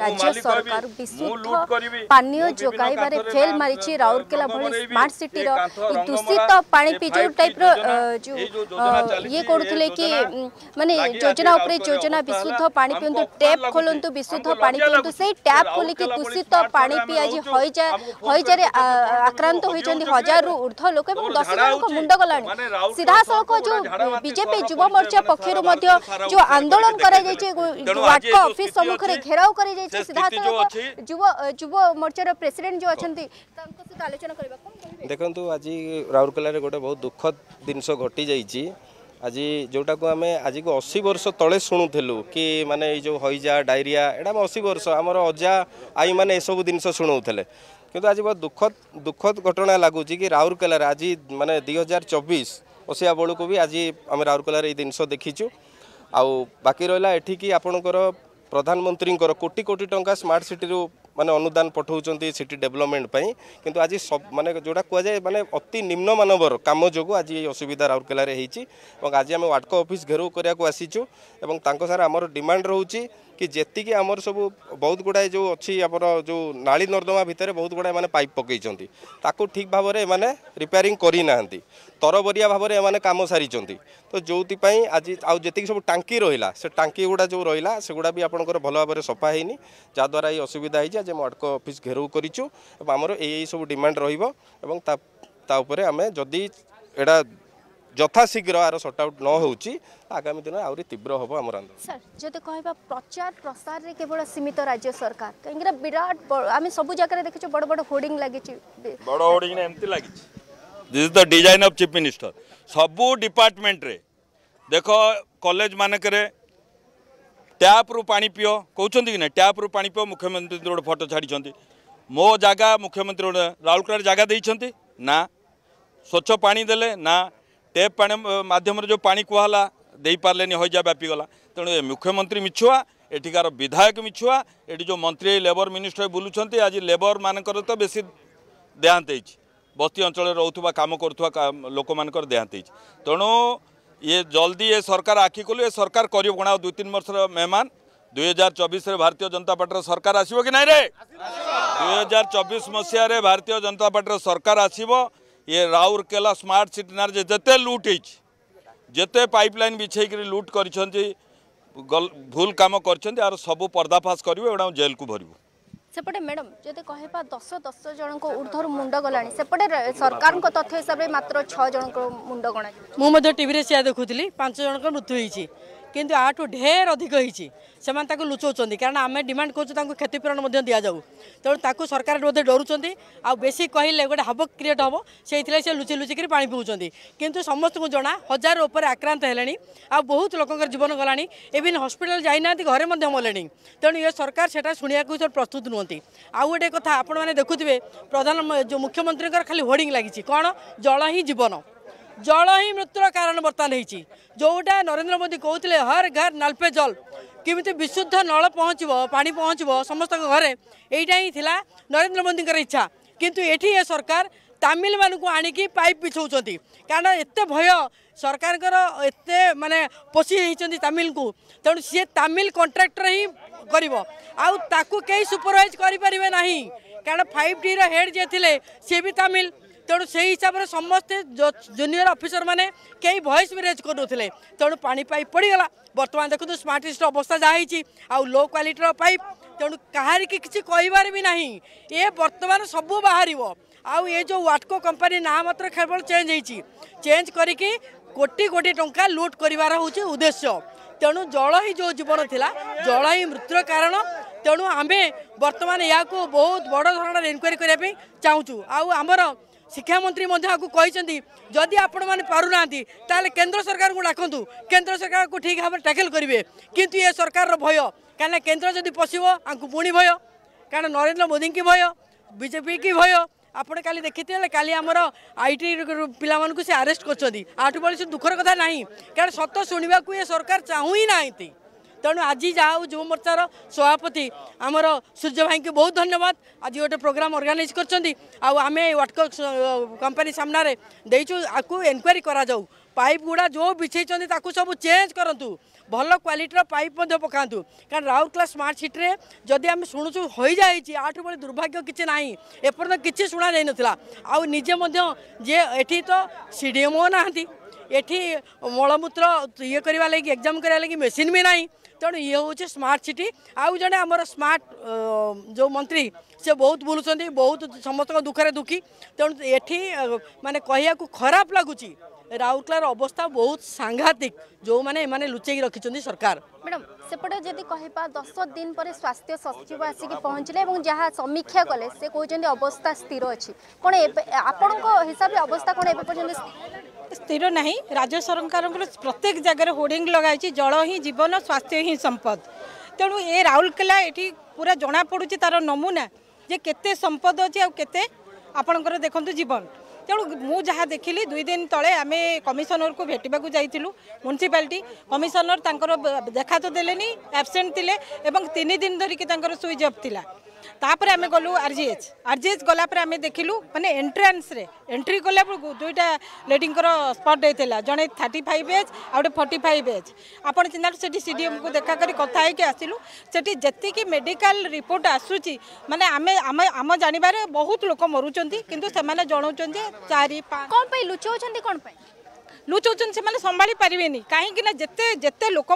राज्य सरकार विशुद्ध पानीय जोगाइबारे फेल मारी राउरकेला भली स्मार्ट सिटी दूषित पानी पी जो टाइप जो ये करुले कि माने योजना उपरे योजना विशुद्ध पानी पिंतु टैप खोलंतु विशुद्ध पानी पिंतु से टैप खोलिकी दूषित पानी पी आज हईजा आक्रांत होइछन्ती 1000 रु ऊर्ध्व लोक एवं 10 जनक मुंड गलानी सीधा सड़क जो बीजेपी युवा मोर्चा पक्षरु मध्य जो आंदोलन करा जायछि वाटको ऑफिस सम्मुख रे घेराव करा जायछि सीधा सड़क युवा मोर्चा प्रेसिडेंट जो अछन्ती तांको सहित आलोचना करबा कोन देखंतु आज राउरकेला रे गोटे बहुत दुखद जिनस घटी जाइछि आज जोटा को आम आज को 80 वर्ष तले शुणुलु कि माने जो हईजा डायरिया एटा 80 वर्ष आमर अजा आई मैंने सब जिन शुणाऊे किंतु आज बहुत दुखद घटना लगुच कि राउरकेला आज माने 2024 मसीहा बेलू को भी आज आम राउरकेला ये जिन देखीचु आउ बाकी रहा एठिकी आपणकर प्रधानमंत्री कोटी कोटी टंका स्मार्ट सिटी माने अनुदान पठाउछन्ती सिटी डेवलपमेंट पई किंतु आज सब माने जोड़ा कुआ जाए माने अति निम्न मानवर काम जोगु आज ये असुविधा राउरकेला रे हेची और आज आम वाटको ऑफिस घेराव करिया को आसीचु एवं तांको सारा हमर डिमांड रहउची कि जेतिकी आमर सब बहुत गुड़ाए जो अच्छी आमर जो नाली नर्दमा भितर बहुत गुड़ाए माने पाइप पकईचंती ताको ठीक भाव में माने रिपेयरिंग करी नाहंती तरबरिया भाव में माने काम सारिचंती तो जोतिपाई आज आउ जेतिकी सब टांकी रहिला से टांकी गुड़ा जो रहिला से गुड़ा भी आपनकर भल भाव में सफा हेनी जा द्वारा ये असुविधा होइछ जे वाटको ऑफिस घेराव करिचु एवं आमर एई सब डिमांड रहिबो एवं ता उपरे आमे जदी एडा यथाशीघ्र आर सर्ट आउट न होउची आगामी दिन आउरी तीव्र होबो हमर आंदोलन सर जदि कहबा प्रचार प्रसार रे केवल सीमित राज्य सरकार कहिंगरा विराट आमे सब जगह रे देखिछु बड़ बड़ होर्डिंग लागिछि बड़ होर्डिंग ने एमती लागिछि this is the design of chief minister सबु डिपार्टमेंट रे देखो कॉलेज मानक रे टैप रु पानी पियो कहउछन्ती कि ना टैप रु पानी पियो मुख्यमंत्री रोड फोटो छाड़ी मो जागा मुख्यमंत्री राउरकेला जागा देइछन्ती ना स्वच्छ पानी देले ना टेप पानी माध्यम जो पानी कहला दे पारे हईजा व्यापी गला तेणु मुख्यमंत्री मिछुआ एठिकार विधायक मिछुआ एटी जो मंत्री लेबर मिनिस्टर बुलूँ आज लेबर मानकर तो बेसी देहांत बस्ती अंचल रोथुवा काम करुवा लोक मानकर देहांत तेणु ये जल्दी ये सरकार आखि खोलू ये सरकार कर बना 2-3 वर्ष मेहमान 2024 भारतीय जनता पार्टी सरकार आसो कि ना रे 2024 मसीह भारतीय जनता पार्टी सरकार आसो ये राउरकेला स्मार्ट सिटी ना जिते लुट होते पाइपलाइन बिछेक लुट कर भूल काम कर सब पर्दाफाश करें जेल को भरबू सेपटे मैडम जदि कहबा 10 जन को ऊर्ध्वर मुंड गलानी सेपटे सरकार को तथ्य हिसाब से मात्र 6 जन को मुंड गणा मुझे टीवी रे सिया देखुली 5 जन को मृत्यु होती किंतु आठू ढेर अधिक होती से लुचाऊँ कारण आम डिमांड करूँ क्षतिपूरण दि जाऊ तेणु सरकार बोधे डरुंच आ बेसी कहले गोटे हबक क्रिएट हम से लुचि लुचिक पा पिउंट किंतु समस्त को जना 1000 उपर आक्रांत है आ बहुत लोक जीवन गला इवन हॉस्पिटल जाइना घरे मले तेणु ये सरकार से शुणा प्रस्तुत नुहति आउ गोटे कथा आपण मैंने देखुए प्रधान जो मुख्यमंत्री खाली होर्डिंग लगी कौन जल ही जीवन जल ही मृत्युर कारण बर्तमान होती जोटा नरेंद्र मोदी कहते हर घर नल पे जल किमिति विशुद्ध नल पहुँचब पानी पहुँचब समस्त घरे यहीटा ही थिला नरेंद्र मोदी इच्छा किंतु एठी ये सरकार तामिल मानू आणिकी पाइप बिछाऊँच कारण एत भय सरकार एत माने पोषी होती तामिल को तेणु सी तामिल कंट्राक्टर ही कर सुपरवाइज करें ना कारण 5T हेड जे थे सी भी तामिल तेणु से हिसाब से समस्ते जूनियर ऑफिसर माने कई वॉइस भी रेज करूँ तेणु पानी पाइप पड़गला बर्तमान देखो स्मार्ट सिटी अवस्था जहाँ आउ लो क्वालिटी पाइप तेणु कहार की किसी कहबार भी ना ये बर्तमान सब बाहर आउ ये जो वाटको कंपनी ना मात्र केवल चेंज करके कोटी कोटी टंका लुट कर उद्देश्य तेणु जल ही जो जीवन थिला जल ही मृत्युर कारण तेणु आमे बर्तमान या बहुत बड़ धरण इनक्वारी करने चाहूँ आमर शिक्षा मंत्री कहते जदि आपण मैंने पारना ताले केंद्र सरकार को डाकतु केंद्र सरकार को ठीक भाव टैकल करेंगे किंतु ये सरकार भय कहीं केंद्र जदि पशब आपको पुणी भय कारण नरेंद्र मोदी की भय बीजेपी की भय आपड़ काली देखी काली आमर आईटी पिला से आरेस्ट कर बड़ी दुखर कथा ना कारण सत शुणा को ये सरकार चाहू ही ना तेणु आज जहाँ युव मोर्चार सभापति आमर सूर्य भाई को बहुत धन्यवाद आज गोटे प्रोग्राम ऑर्गेनाइज कर वाटको कंपनी सामने देचु आपको एनक्वारी करा जाऊ पाइप गुड़ा जो बिछे सब चेंज करूँ भल क्वालिटीर पाइप पकातु कारण राउरकेला स्मार्ट सिटी रे जदि आम शुणुचु हो जाए आठू बड़े दुर्भाग्य किसी ना एपर्तंत किसी शुणा जा नाला आउ निजे जे एठी तो सीडीएमओ ना एठी मलमूत्र ये करवा लगी एग्जाम करवा लगी मेसीन भी ना तेणु ये हूँ स्मार्ट सिटी आउ जड़े आमर स्मार्ट जो मंत्री से बहुत बुलूँ बहुत समस्त दुखरे दुखी तेणु एठी माने कहया खराब लगुच राउरकेलार अवस्था बहुत सांघातिक जो माने लुचेक रखिंट सरकार। मैडम सेपटे जदि कहबा 10 दिन पर स्वास्थ्य सचिव आसिक पहुँचले और जहाँ समीक्षा कले से कहते अवस्था स्थिर अच्छी कौन आपण हिसाब से अवस्था कौन एपर्यंत स्थिर नहीं। राज्य सरकार प्रत्येक जगह होर्डिंग लगाई जल ही जीवन स्वास्थ्य ही संपद तेणु ये राउरकेला ये पूरा जना पड़ुची तार नमूना जे केते संपद अच्छी आते आपणकर देखते जीवन तेणु मु जहाँ देखिली 2 दिन तले आम कमिशनर को भेटा जाइलु म्युनिसिपालिटी कमिशनर तांकर देखा तो देलेनी एब्सेंट थिले एवं 3 दिन धरिकी तांकर स्विच ऑफ थिला तापर आम गलु आरजीएच गलापर आम देखिलु माने एंट्रांस रे एंट्री कला बेलू 2टा लेडींकर स्पॉट होता जड़े 35 एज आउटे 45 एज आपड़ चिन्ह से सीडीएम को देखा करी कथा होकर आसिलु से जी मेडिकल रिपोर्ट आसूची माने आम आम जानवर बहुत लोक मरुचंती किंतु से जनाऊँ 4-5 कौन लुचाऊँ कौन लुचाऊँ से संभाली पारे कहीं जिते जिते लोक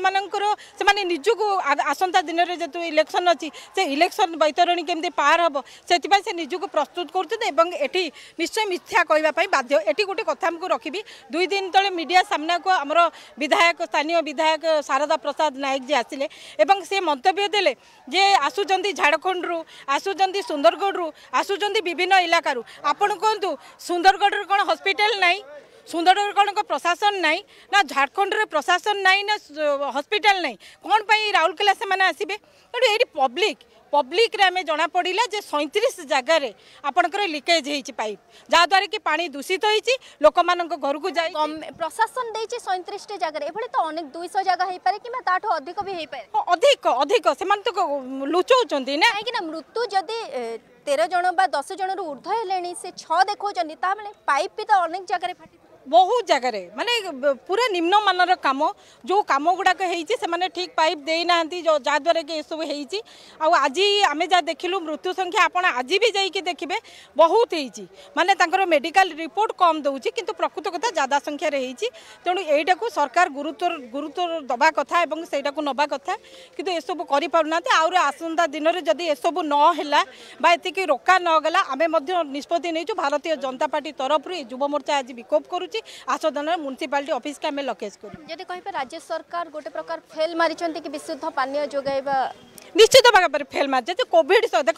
से निजक आसंता दिन में जो इलेक्शन अच्छी से इलेक्शन बैतरणी केमती पार हम से निजक प्रस्तुत कर निश्चय मिथ्या कहवाई बाध्य एटी गोटे कथा आमको रखी 2 दिन तले मीडिया सामना को आमर विधायक स्थानीय विधायक शारदा प्रसाद नायक जी आसिले एवं से मंतव्य देले जे आसुचंती झारखंड रु आसुचंती सुंदरगढ़ रु आसुचंती विभिन्न इलाका आपण कहतु सुंदरगढ़ कौन हॉस्पिटल नहीं सुंदरगढ़ कौन प्रशासन नाई ना झारखंड रे प्रशासन नाई ना हॉस्पिटल नाई कौन पाई राउरकेला से माने आसीबे तेणु ये पब्लिक रे आमे जना पड़िला जे 37 जगह रे आपनकर लीकेज होईची पाइप जहाँद्वारा कि पानी दूषित होईची लोक मानक घर को जाई प्रशासन देइची 37 टी जगह रे एभली तो अनेक 200 जगह हेई पारे कि ताठो अधिक भी हेई पारे अधिक से मान तो लुचौचंती ना कि मृत्यु जदि 13 जन बा 10 जन रु ऊर्ध्व हेलेनी से 6 देखौचंती ता माने पाइप भी तो अनेक जगह रे फाटी बहुत जगह माने पूरा निम्न मानर काम जो कम गुड़ाक से ठीक पाइप देना जहाँद्वारा कि सब हो आज आम जहाँ देखिलु मृत्यु संख्या आपड़ आज भी जाइए देखिए बहुत होती माने मेडिकल रिपोर्ट कम दूसरी किंतु प्रकृत कथा ज्यादा संख्यार होती तेणु यहीटा को सरकार गुरुत्व दबा कथा और सहीटा को नवा कथा किंतु ये सब करना आसंता दिन में जदि ये सब नहला ये रोका नगला आम निष्पत्ति नहीं भारतीय जनता पार्टी तरफ युव मोर्चा आज विकोप करुच्ची आसोदन म्युनिसिपालिटी ऑफिस के लकेज कर जदि कहिबे राज्य सरकार गोटे प्रकार फेल मारिचंती कि विशुद्ध पानी जोगाइबा निश्चित भाव में फेल मार्चे कोविड देखो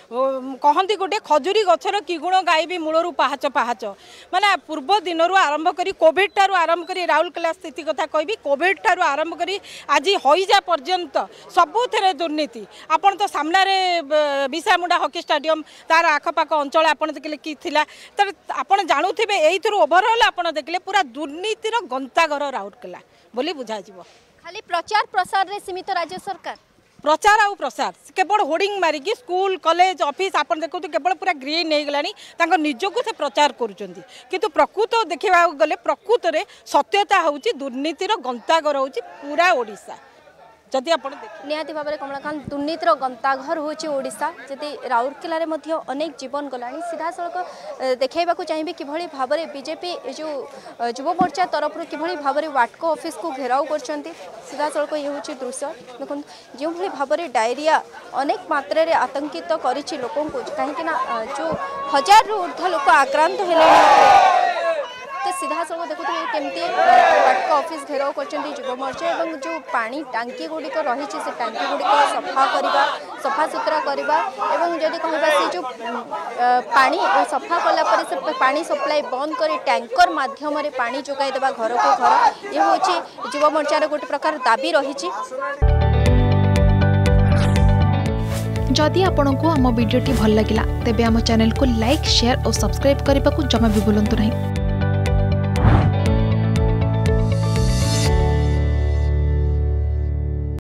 कहती गोटे खजुरी गचर कि गुण गायबी मूलर पाहाच पाहाच माने पूर्व दिन आरंभ कर कोविड ठार आरंभ कर राउरकेला स्थिति कथा कहबी कोविड ठार आरंभ कर आज हईजा पर्यंत सबुथे दुर्नीति आपन तो सामने बिसामुंडा हॉकी स्टाडियम तार आखपाख अंचल आपन देखले कि थिला तर आपन जानुथिबे एई थ्रु ओवरऑल आपन देखले पूरा दुर्नीतिर गंताघर राउरकेला बोली बुझा जिवो खाली प्रचार प्रसार रे सीमित राज्य सरकार प्रचार आउ प्रसार केवल होर्डिंग मारिकी स्कूल कॉलेज ऑफिस आपन देखो तो केवल पूरा ग्रीन हो गलानी निजक से प्रचार करुँच किंतु प्रकृत देखा गले प्रकृत में सत्यता हूँ दुर्नीतिर गंताघर हूँ पूरा ओडिशा जदि आप निहाती भाव में कमलाकांत दुर्नीतिर गंताघर होची ओडिशा जदि राउरकेला अनेक जीवन गलानी सीधा सड़क देखा चाहिए किभली भाव में बीजेपी जो युव मोर्चा तरफ किभली भाव में वाटको ऑफिस को घेराव कर सीधा सड़क ये हूँ दृश्य देखो जो भाई भाव में डायरिया अनेक मात्रा रे आतंकित करिछि लोकों को कहीं जो 1000 रु ऊर्ध्व लोक आक्रांत हेले तो सीधा सड़क देखुए केमती वाटको ऑफिस घेराव कर युव मोर्चा और जो पानी टांकी गुड़िक रही से टांकी गुड़िक सफा करवा सफा सुतरा करवा और जदि कहबा से जो पानी सफा कलापर से पानी सप्लाई बंद कर टैंकर माध्यम पानी जोगाई देवा घर को घर ये हूँ युव मोर्चार गोटे प्रकार दाबी रही। जदि आपंक आम भिडी भल लगा तेब आम चैनल को लाइक शेयर और सब्सक्राइब करने को जमा भी भूलु नहीं।